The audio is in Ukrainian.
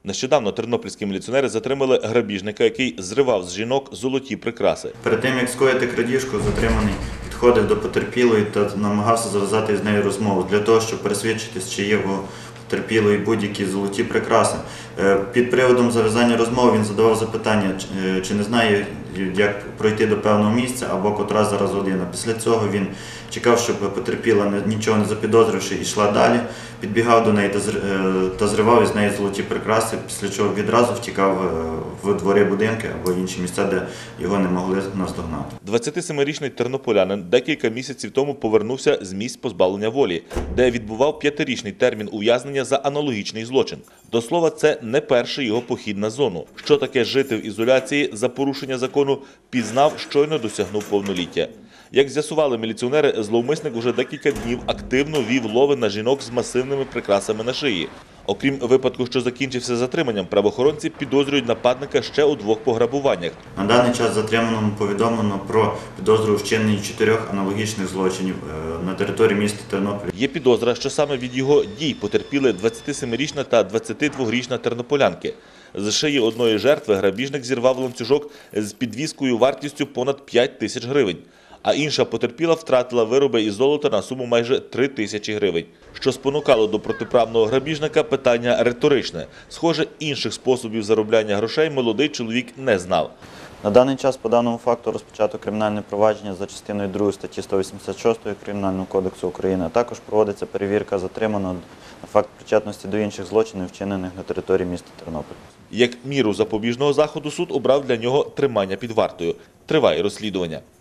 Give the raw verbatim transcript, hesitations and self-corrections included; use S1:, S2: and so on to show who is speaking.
S1: Нещодавно тернопільські міліціонери затримали грабіжника, який зривав з жінок золоті прикраси.
S2: Перед тим, як скоїти крадіжку, затриманий підходив до потерпілої та намагався зав'язати з нею розмову для того, щоб пересвідчитись, чи є у потерпілої будь-які золоті прикраси. Під приводом зав'язання розмови він задавав запитання, чи не знає, як пройти до певного місця або котра зараз година. Після цього він чекав, щоб потерпіла, нічого не запідозривши, йшла далі, підбігав до неї та зривав із неї золоті прикраси, після чого відразу втікав в двори будинки або інші місця, де його не могли наздогнати.
S1: двадцятисемирічний тернополянин декілька місяців тому повернувся з місць позбавлення волі, де відбував п'ятирічний термін ув'язнення за аналогічний злочин. До слова, це не перший його похід на зону. Що таке жити в ізоляції за порушення закону, пізнав, щойно досягнув повноліття. Як з'ясували міліціонери, зловмисник уже декілька днів активно вів лови на жінок з масивними прикрасами на шиї. Окрім випадку, що закінчився затриманням, правоохоронці підозрюють нападника ще у двох пограбуваннях.
S2: На даний час затриманому повідомлено про підозру у вчиненні чотирьох аналогічних злочинів на території міста Тернополя.
S1: Є підозра, що саме від його дій потерпіли двадцятисемирічна та двадцятидвогрічна тернополянки. З шиї одної жертви грабіжник зірвав ланцюжок з підвіскою вартістю понад п'ять тисяч гривень. А інша потерпіла втратила вироби із золота на суму майже три тисячі гривень. Що спонукало до протиправного грабіжника – питання риторичне. Схоже, інших способів заробляння грошей молодий чоловік не знав.
S2: На даний час по даному факту розпочато кримінальне провадження за частиною другої статті сто вісімдесят шостої Кримінального кодексу України, а також проводиться перевірка затриманого на факт причетності до інших злочинів, вчинених на території міста Тернополя.
S1: Як міру запобіжного заходу суд обрав для нього тримання під вартою. Триває розслідування.